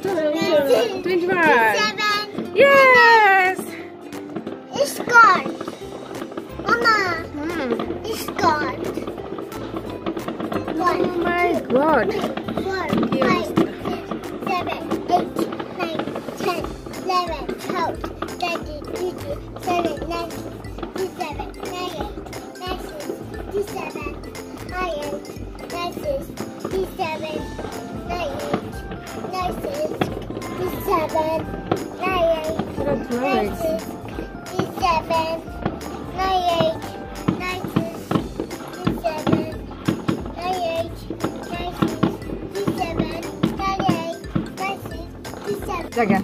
21. Yes. It's gone. Mama. It's gone. Oh my God. 4, 5, 6, 7, 8, 9, 10, 11, 12, 13, 14, 17, 19, 27, 28, 29, 30, 31, Jaga.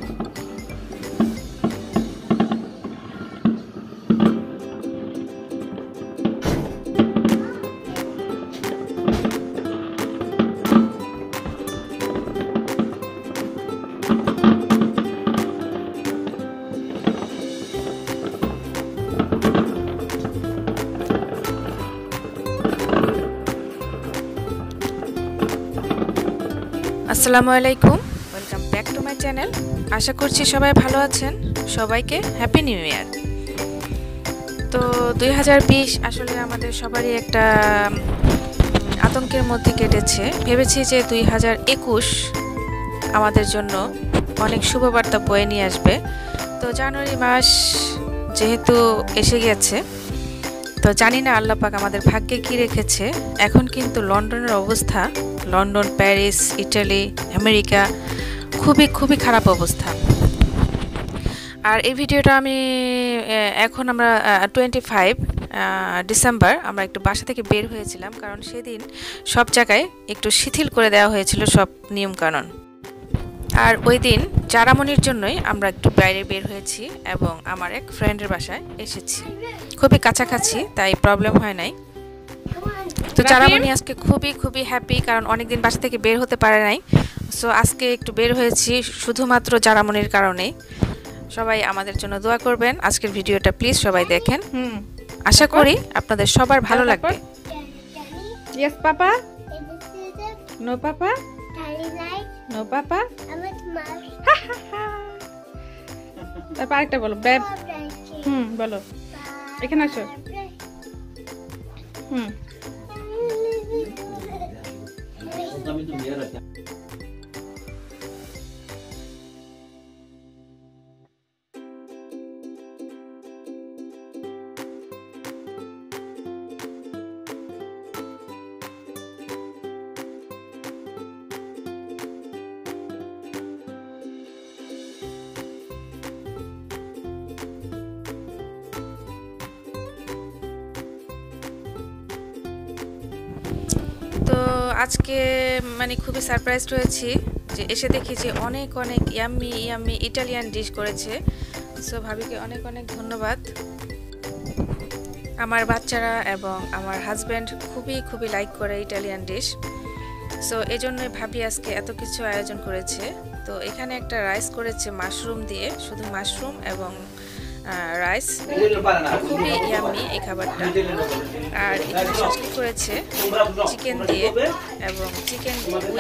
আসসালামু আলাইকুম, welcome back to my channel. আশা করছি সবাই ভালো আছেন। সবাইকে হ্যাপি নিউ ইয়ার। তো 2020 আসলে আমাদের সবারই একটা আতঙ্কের মধ্যে কেটেছে। ভেবেছি যে 2021 আমাদের জন্য অনেক শুভবার্তা বয়ে নিয়ে আসবে। তো জানুয়ারি মাস যেহেতু এসে গেছে, তো জানি না আল্লাহ পাক আমাদের ভাগ্যে কি রেখেছে। এখন কিন্তু লন্ডনের অবস্থা, লন্ডন, প্যারিস, ইটালি, আমেরিকা খুবই খারাপ অবস্থা। আর এই ভিডিওটা আমি এখন আমরা 25 ডিসেম্বর আমরা একটু বাসা থেকে বের হয়েছিলাম, কারণ সেদিন সব জায়গায় একটু শিথিল করে দেওয়া হয়েছিল সব নিয়মকানুন। আর ওই দিন জারামনির জন্যই আমরা একটু বাইরে বের হয়েছি এবং আমার এক ফ্রেন্ডের বাসায় এসেছি। খুবই কাছাকাছি, তাই প্রবলেম হয় নাই। তো জারামনি আজকে খুবই হ্যাপি, কারণ অনেকদিন বাসা থেকে বের হতে পারে নাই। সো আজকে একটু বের হয়েছি শুধুমাত্র জারামনির কারণে। সবাই আমাদের জন্য দোয়া করবেন। আজকের ভিডিওটা প্লিজ সবাই দেখেন। আশা করি আপনাদের সবার ভালো লাগবে। Yes papa, no papa, no papa. তারপর আরেকটা বলো, বেব। বলো, এখানে আসো। তো আজকে মানে খুবই সারপ্রাইজড হয়েছি যে এসে দেখি যে অনেক ইয়াম্মি ইটালিয়ান ডিশ করেছে। সো ভাবিকে অনেক ধন্যবাদ। আমার বাচ্চারা এবং আমার হাজব্যান্ড খুবই লাইক করে ইটালিয়ান ডিশ। সো এজন্যই ভাবি আজকে এত কিছু আয়োজন করেছে। তো এখানে একটা রাইস করেছে মাশরুম দিয়ে, শুধু মাশরুম এবং রাইস, খুবই ইয়াম্মি এই খাবারটা। আর এখানে সস করেছে চিকেন দিয়ে এবং চিকেন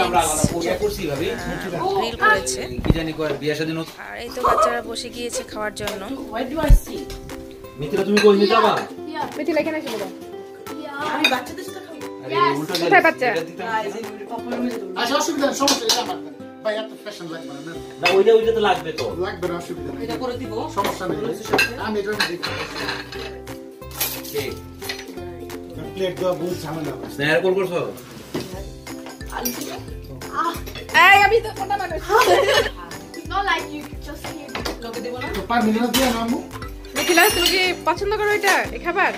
গ্রিল করেছে। আর এই তো বাচ্চারা বসে গিয়েছে খাওয়ার জন্য। লাগবে তো লাগবে না, অসুবিধা নেই, এটা করে দিব, সমস্যা নেই। আমি এটা দেখি প্লেট দাও, বহুত ঝামেলা। স্নেহার কল করছো? এই আমি তো কোনটা মানুষ No, like you just here. লোকে দেব না তো পার মিনিট দিয়ে না আম্মু। দেখিলা, তুমি কি পছন্দ করো এটা এই খাবার?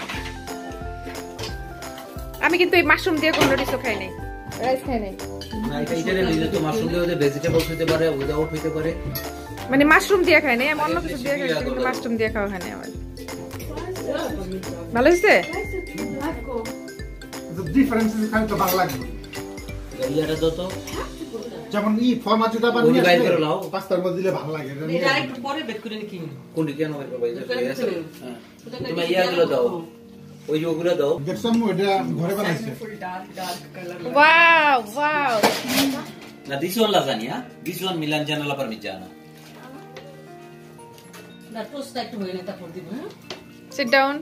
আমি কিন্তু এই মাশরুম দিয়ে কোনো ডিশও খাই নাই, রাইস খাই নাই। না, এটা ইটালিয়ান ডিশ তো মাশরুম দিয়ে ওদের ভেজিটেবলস হতে পারে, উইদাউট হতে পারে। মানে মাশরুম দিয়ে খাই নাই, আমি অন্য কিছু দিয়ে খাইছি, কিন্তু মাশরুম দিয়ে খাওয়া হয় না আমার। ভালো হইছে? The difference is kind of ভালো লাগবে। ইয়াটা দাও তো, যেমন এই ফরমাট যেটা বানিয়ে বাইরে করে লাও, পাস্তার মধ্যে দিলে ভালো লাগে। এটা একটু পরে বেক করে নিকি। কোনটি কেন বাইরে করবে? হ্যাঁ, তুমি ইয়াগুলো দাও, ওই যেগুলো দাও। দেখছাম ওটা ঘরে বানাইছে। Full dark colour. Wow wow, Na, this one lasagna. This one Milan Gianola Parmigiana. না টোস্টটা একটু হয়ে নে তারপর দিব হ্যাঁ সিট ডাউন।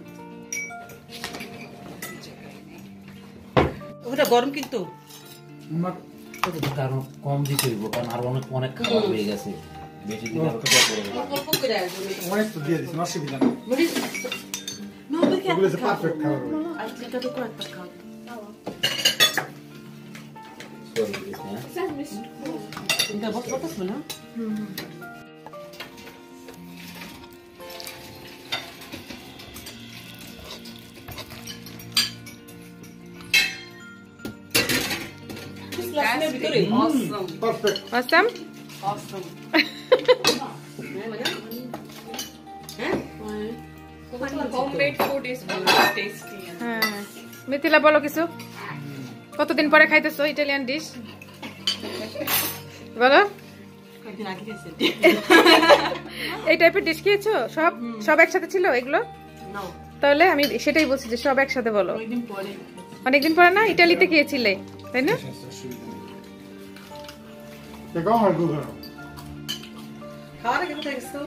ওটা গরম কিন্তু কারণ কম দিতে হইব কারণ আর অনেক খাবার হয়ে গেছে বেশি দিলে আর কত করবে অল্প করে আসবে অনেক তো দিয়ে দিচ্ছি অসুবিধা নেই মরিস নো দেখে এগুলো যে পারফেক্ট খাবার হবে। আইটা তো কত খাও এটা বস বস না perfect Awesome? Homemade food is very tasty. হ্যাঁ মিথিলা বলো কিছু, কতদিন পরে খাইতেছো ইটালিয়ান ডিশ বলো? কয়েকদিন আগে গেছে এই টাইপের ডিশ খেয়েছো? সব সব একসাথে ছিল এগুলো? নাও তাহলে আমি সেটাই বলছি যে সব একসাথে বলো। কয়েকদিন পরে অনেকদিন পরে না ইটালিতে গিয়েছিলে তাই না? Det kommer gå bra. খাওয়ার আগে কোথায় গেছো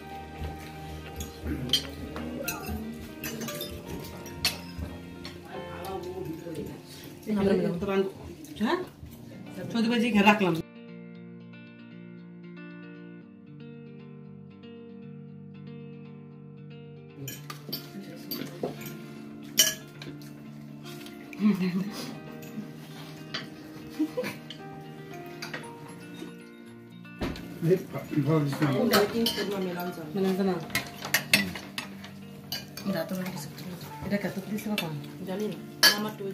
হ্যাঁ চৌধুরী ভাজি ঘরে রাখলাম মেলাঞ্জা না এটা কত দিছে বাবা জানি না আমার তো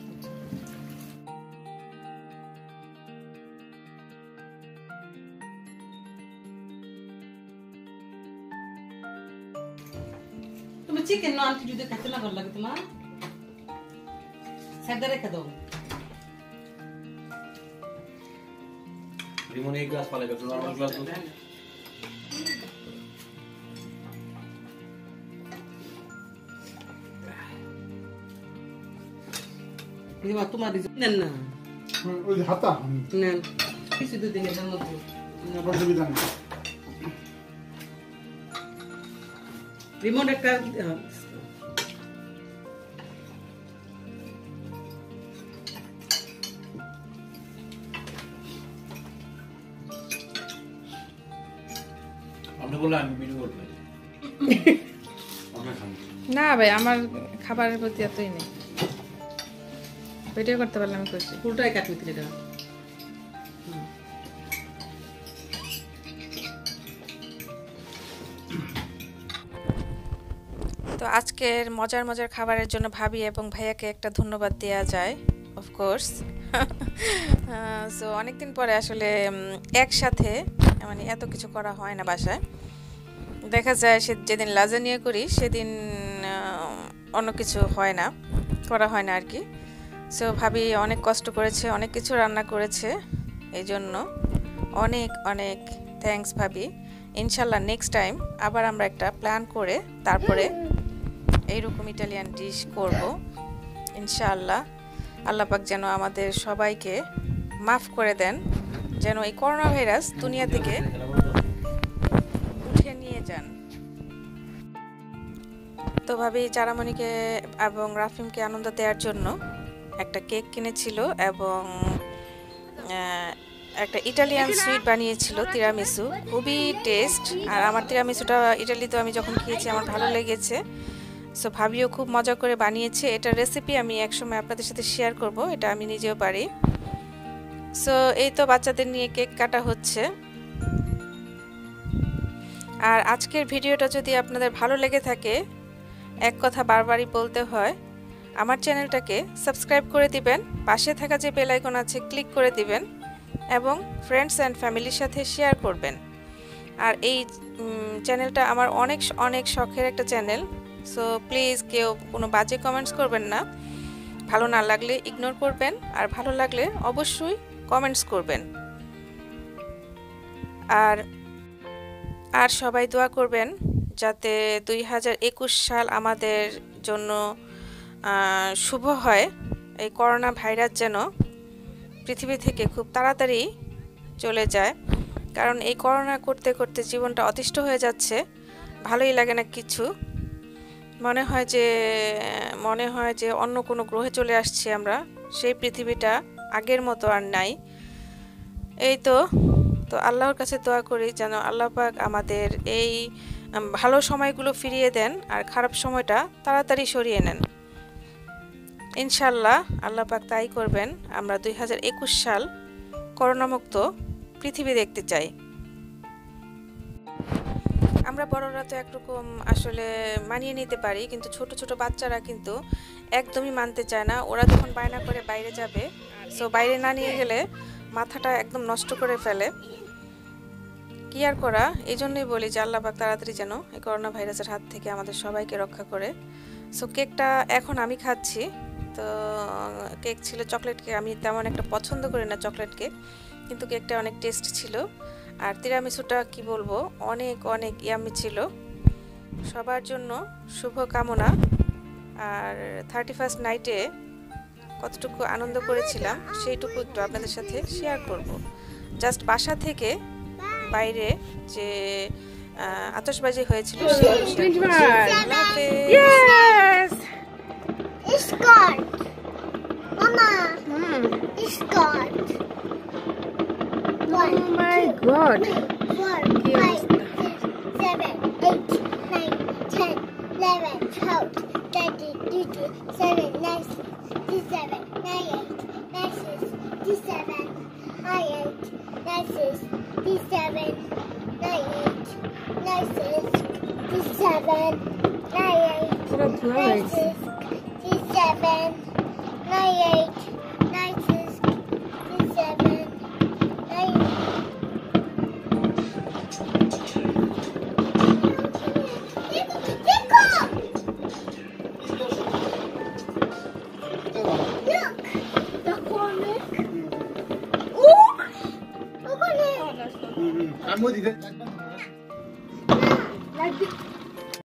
তুমি চিকেন না আনটি যদি খেতে না ভালো লাগে তোমার সাইডে রেখে দাও limone e gas fale per normal glass do দিবা তোমার নেন না ওই যে হাতা নেন কিছু দুদিন এর মধ্যে অসুবিধা নেই রিমোট একটা আপনি বললে আমি ভিডিও করব না ভাই আমার খাবারের প্রতি এতই নেই, ভিডিও করতে পারলে আমি খুশি। পুরোটাই কাটবি এটা তো আজকের মজার মজার খাবারের জন্য ভাবি এবং ভাইয়াকে একটা ধন্যবাদ দেওয়া যায় অফকোর্স। সো অনেকদিন পরে আসলে একসাথে মানে এত কিছু করা হয় না বাসায়, দেখা যায় সে যেদিন লাজানিয়া করি সেদিন অন্য কিছু হয় না, করা হয় না আর কি। সো ভাবি অনেক কষ্ট করেছে, অনেক কিছু রান্না করেছে, এই জন্য অনেক অনেক থ্যাঙ্কস ভাবি। ইনশাল্লাহ নেক্সট টাইম আবার আমরা একটা প্ল্যান করে তারপরে এইরকম ইটালিয়ান ডিশ করব ইনশাআল্লাহ। আল্লাহ পাক যেন আমাদের সবাইকে মাফ করে দেন, যেন এই করোনা ভাইরাস দুনিয়া থেকে উঠে নিয়ে যান। তো ভাবি চারামণিকে এবং রাফিমকে আনন্দ দেওয়ার জন্য একটা কেক কিনেছিল এবং একটা ইটালিয়ান সুইট বানিয়েছিল তিরামিসু, খুবই টেস্ট। আর আমার তিরামিসুটা ইটালিতে আমি যখন খেয়েছি আমার ভালো লেগেছে। সো ভাবিও খুব মজা করে বানিয়েছে। এটার রেসিপি আমি একসময় আপনাদের সাথে শেয়ার করব, এটা আমি নিজেও পারি। সো এই তো বাচ্চাদের নিয়ে কেক কাটা হচ্ছে। আর আজকের ভিডিওটা যদি আপনাদের ভালো লেগে থাকে, এক কথা বারবারই বলতে হয়, আমার চ্যানেলটাকে সাবস্ক্রাইব করে দিবেন, পাশে থাকা যে বেল আইকন আছে ক্লিক করে দিবেন এবং ফ্রেন্ডস অ্যান্ড ফ্যামিলির সাথে শেয়ার করবেন। আর এই চ্যানেলটা আমার অনেক অনেক শখের একটা চ্যানেল। সো প্লিজ কেউ কোনো বাজে কমেন্টস করবেন না, ভালো না লাগলে ইগনোর করবেন, আর ভালো লাগলে অবশ্যই কমেন্টস করবেন। আর সবাই দোয়া করবেন যাতে 2021 সাল আমাদের জন্য শুভ হয়। এই করোনা ভাইরাস যেন পৃথিবী থেকে খুব তাড়াতাড়ি চলে যায়। কারণ এই করোনা করতে করতে জীবনটা অতিষ্ঠ হয়ে যাচ্ছে, ভালোই লাগে না কিছু। মনে হয় যে অন্য কোনো গ্রহে চলে আসছি আমরা, সেই পৃথিবীটা আগের মতো আর নাই। এই তো আল্লাহর কাছে দোয়া করি যেন আল্লাহ পাক আমাদের এই ভালো সময়গুলো ফিরিয়ে দেন আর খারাপ সময়টা তাড়াতাড়ি সরিয়ে নেন। ইনশাল্লাহ আল্লাহ পাক তাই করবেন। আমরা 2021 সাল করোনামুক্ত পৃথিবী দেখতে চাই। আমরা বড়রা তো একরকম আসলে মানিয়ে নিতে পারি, কিন্তু ছোট ছোট বাচ্চারা কিন্তু একদমই মানতে চায় না। ওরা যখন বায়না করে বাইরে যাবে, সো বাইরে না নিয়ে গেলে মাথাটা একদম নষ্ট করে ফেলে। কি আর করা, এই জন্যই বলি যে আল্লাহ পাক তাড়াতাড়ি যেন এই করোনা ভাইরাসের হাত থেকে আমাদের সবাইকে রক্ষা করে। সো কেকটা এখন আমি খাচ্ছি। তো কেক ছিল চকলেট কেক, আমি তেমন একটা পছন্দ করি না চকলেট কেক, কিন্তু কেকটা অনেক টেস্ট ছিল। আর তিরামিসুটা কি বলবো, অনেক অনেক ইয়ামি ছিল। সবার জন্য শুভ কামনা। আর 31st নাইটে কতটুকু আনন্দ করেছিলাম সেইটুকু একটু আপনাদের সাথে শেয়ার করব। জাস্ট বাসা থেকে বাইরে যে আতশবাজি হয়েছিল It's gone. Mama. It's gone. Oh my god. 4, 5, 6, 7, 8, 9, 10, 11, 12, 13, 14, 7, 9, 7, 9, 8, 7, 9, 8, 7, 9, 7, 9, 8, 7, 9, 7, 9. I'm with you. Like this.